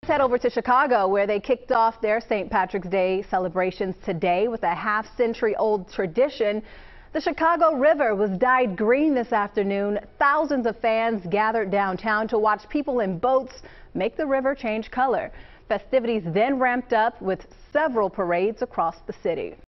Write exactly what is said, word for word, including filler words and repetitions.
Head over to Chicago, where they kicked off their Saint Patrick's Day celebrations today with a half-century-old tradition. The Chicago River was dyed green this afternoon. Thousands of fans gathered downtown to watch people in boats make the river change color. Festivities then ramped up with several parades across the city.